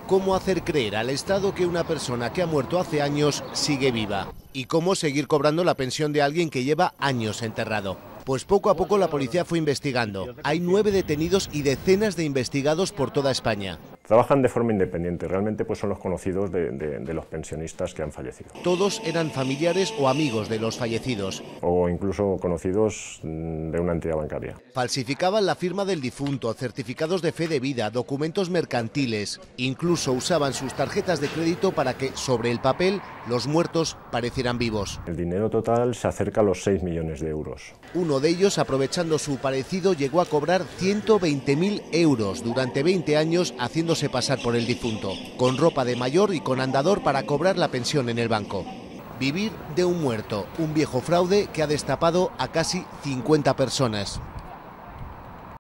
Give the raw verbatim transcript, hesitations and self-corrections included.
cómo hacer creer al Estado que una persona que ha muerto hace años sigue viva y cómo seguir cobrando la pensión de alguien que lleva años enterrado. Pues poco a poco la policía fue investigando. Hay nueve detenidos y decenas de investigados por toda España. Trabajan de forma independiente, realmente pues son los conocidos de, de, de los pensionistas que han fallecido. Todos eran familiares o amigos de los fallecidos. O incluso conocidos de una entidad bancaria. Falsificaban la firma del difunto, certificados de fe de vida, documentos mercantiles. Incluso usaban sus tarjetas de crédito para que, sobre el papel, los muertos parecieran vivos. El dinero total se acerca a los seis millones de euros. Uno de ellos, aprovechando su parecido, llegó a cobrar ciento veinte mil euros durante veinte años haciéndose pasar por el difunto, con ropa de mayor y con andador para cobrar la pensión en el banco. Vivir de un muerto, un viejo fraude que ha destapado a casi cincuenta personas.